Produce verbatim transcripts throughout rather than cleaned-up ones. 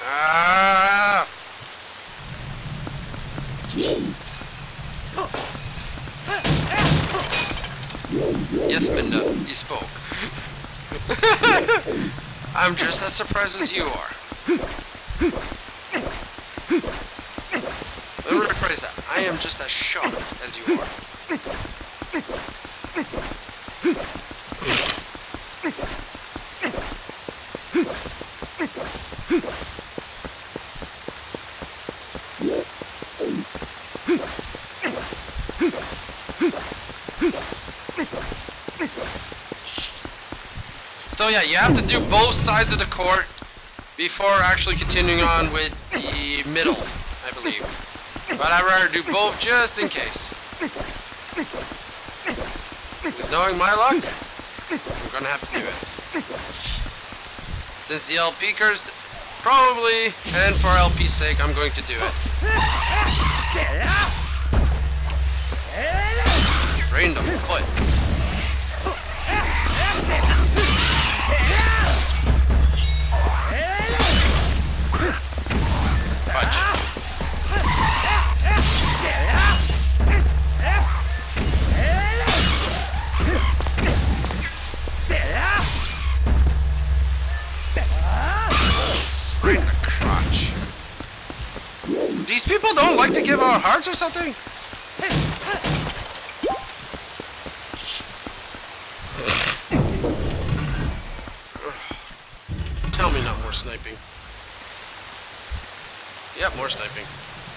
Ah! Yes, Minda, you spoke. I'm just as surprised as you are. Let me rephrase that. I am just as shocked as you are. So yeah, you have to do both sides of the court before actually continuing on with the middle, I believe. But I'd rather do both just in case. Because knowing my luck, I'm gonna have to do it. Since the L P cursed, probably, and for L P's sake, I'm going to do it. Rained on the foot. Fudge. Right in the crotch. These people don't like to give out hearts or something? Tell me not more sniping. Yep, more sniping.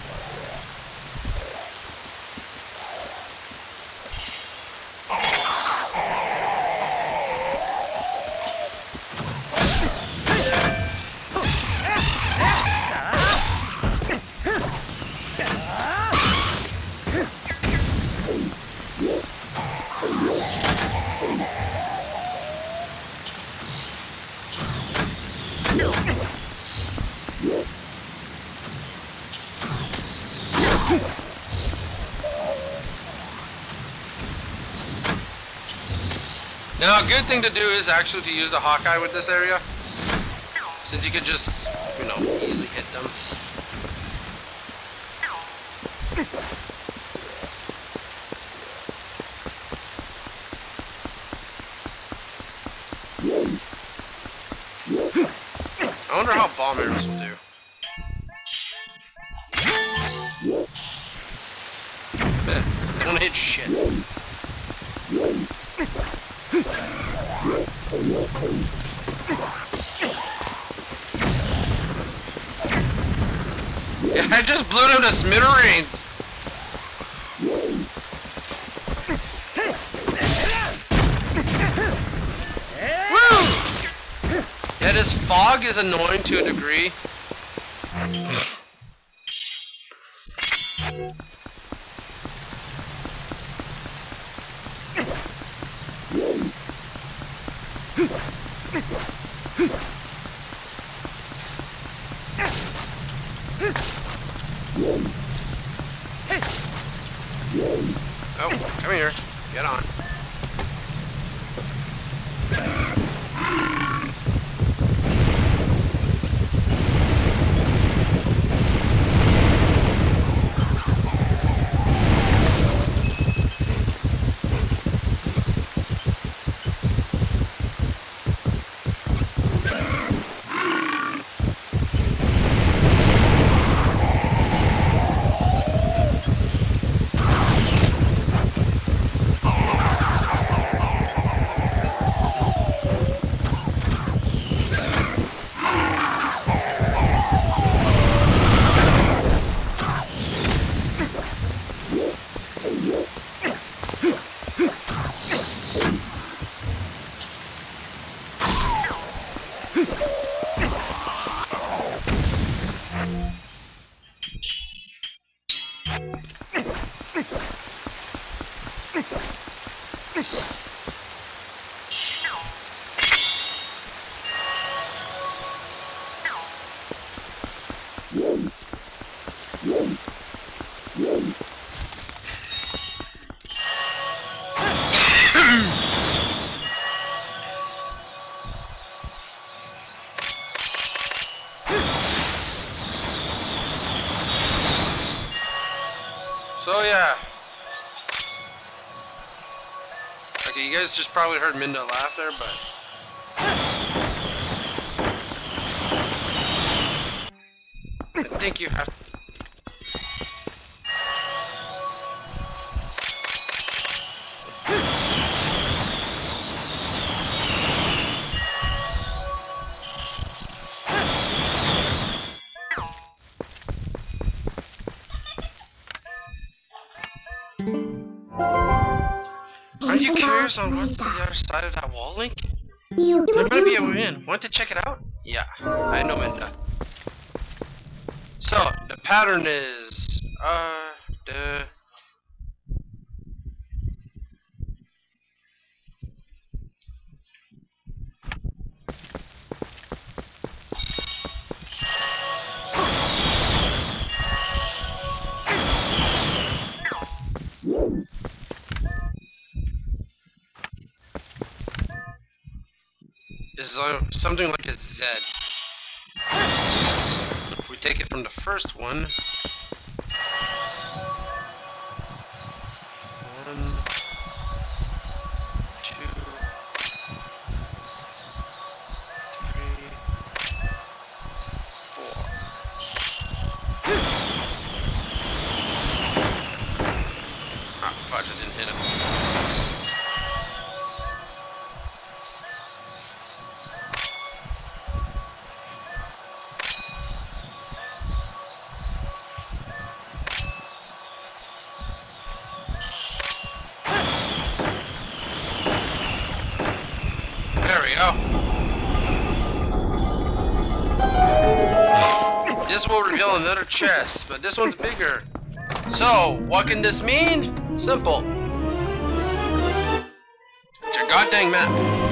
Now, a good thing to do is actually to use the Hawkeye with this area, since you could just, you know, easily hit them. I wonder how bomb arrows will do. Eh, don't hit shit. Yeah, I just blew him to smithereens. Woo! Yeah, this fog is annoying to a degree. Oh, come here. Get on. So yeah. Okay, you guys just probably heard Minda laugh there, but... I think you have... Are you curious on what's the other side of that wall, Link? There might be a way in. Want to check it out? Yeah, I know, Minda. So, the pattern is... Uh... The... is uh, something like a Z. If we take it from the first one, one, two, three, four. Ah, fudge! I didn't hit him. This will reveal another chest, but this one's bigger. So, what can this mean? Simple. It's your goddamn map.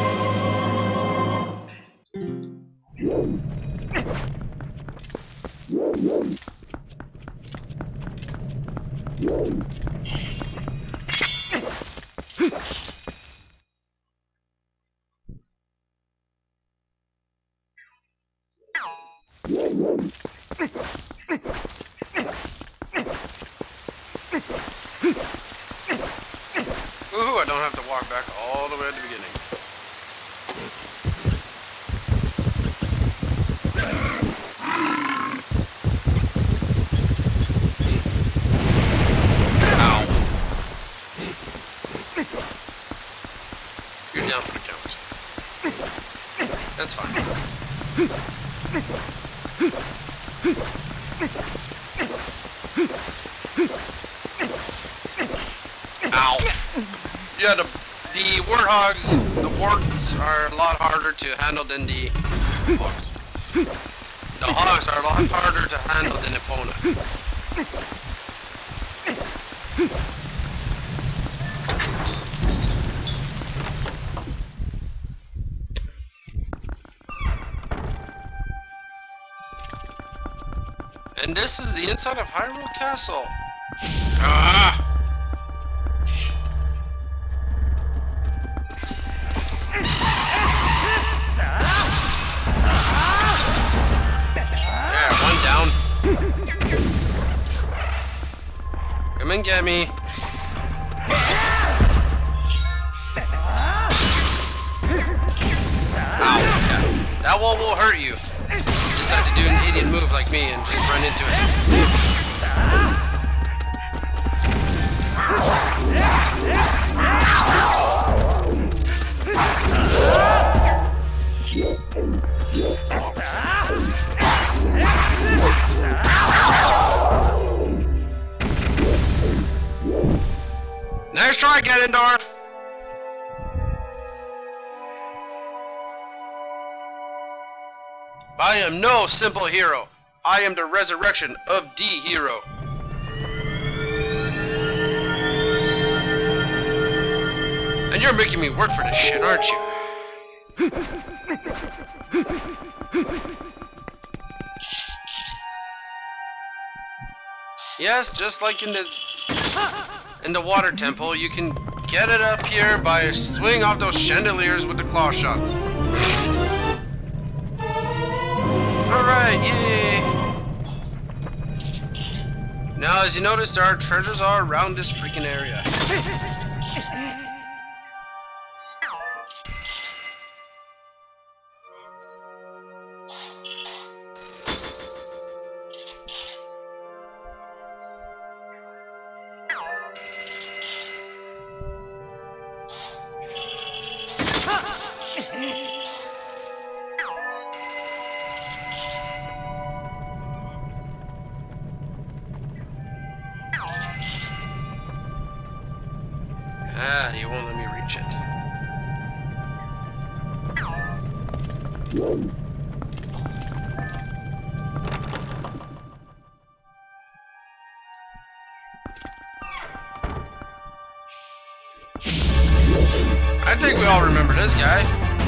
Woohoo, I don't have to walk back all the way at the beginning. Ow. You're down for the count. That's fine. Ow. Yeah, the, the warthogs, the warts are a lot harder to handle than the hogs. The hogs are a lot harder to handle than Epona. And this is the inside of Hyrule Castle. Ah! Come and get me. Ow. Yeah. That wall will hurt you. You just have to do an idiot move like me and just run into it. Nice try, Ganondorf! I am no simple hero. I am the resurrection of the hero. And you're making me work for this shit, aren't you? Yes, just like in the in the water temple, you can get it up here by swinging off those chandeliers with the claw shots. Alright, yay! Now as you notice, there are treasures all around this freaking area. Ah, you won't let me reach it. I think we all remember this guy.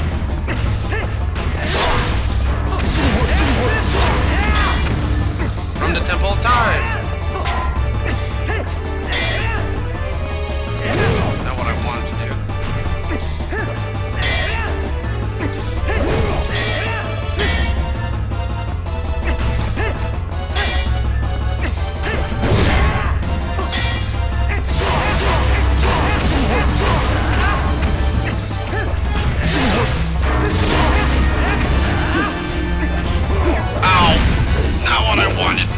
From the Temple of Time. Not what I wanted to do. Ow! Not what I wanted.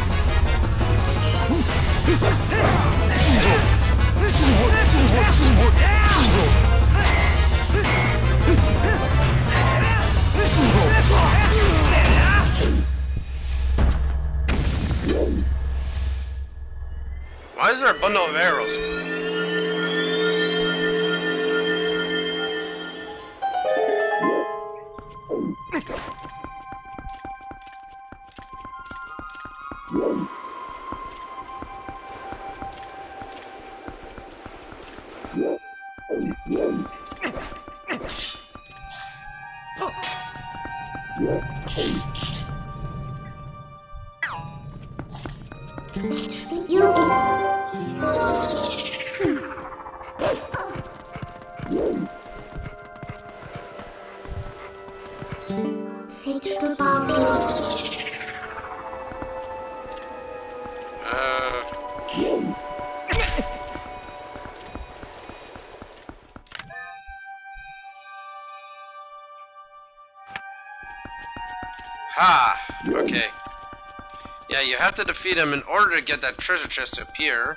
Why is there a bundle of arrows? Uh... Ha! Okay. Yeah, you have to defeat him in order to get that treasure chest to appear.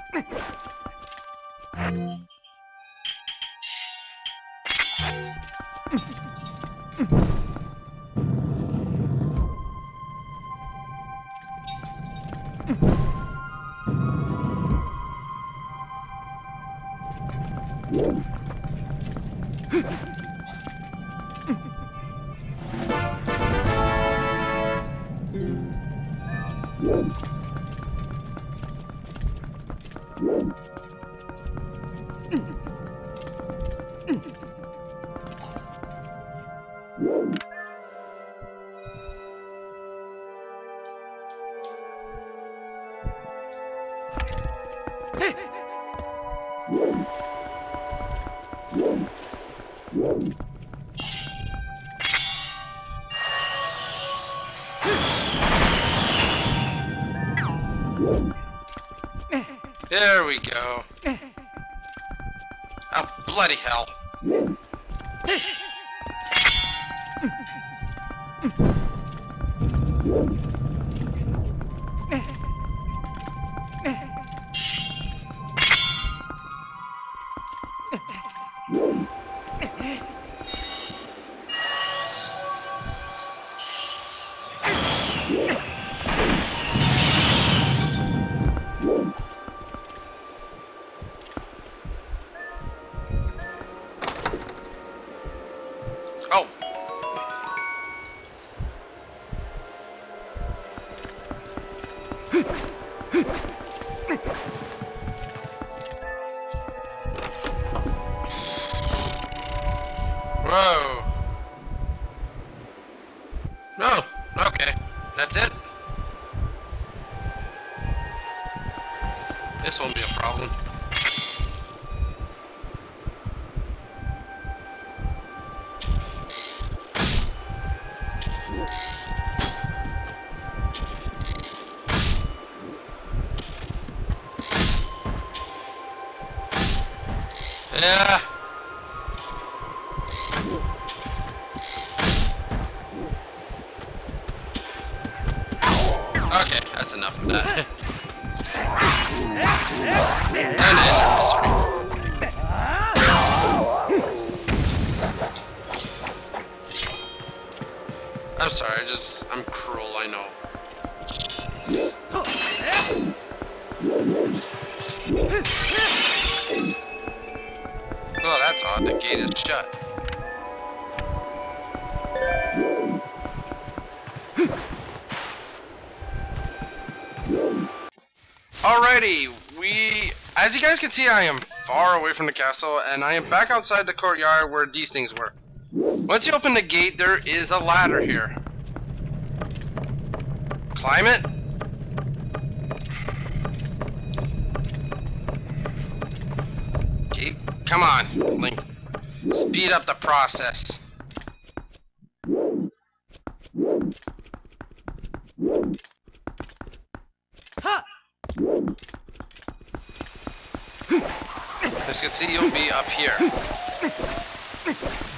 There we go. Oh, bloody hell. Oh. Whoa. No. Okay. That's it. This won't be a problem. Yeah. Okay, that's enough of that. And end of history. I'm sorry, I just, I'm cruel, I know. Oh, that's odd, the gate is shut. Alrighty, we, as you guys can see, I am far away from the castle, and I am back outside the courtyard where these things were. Once you open the gate, there is a ladder here. Climb it. Okay, come on, Link. Speed up the process. As you can see, you'll be up here.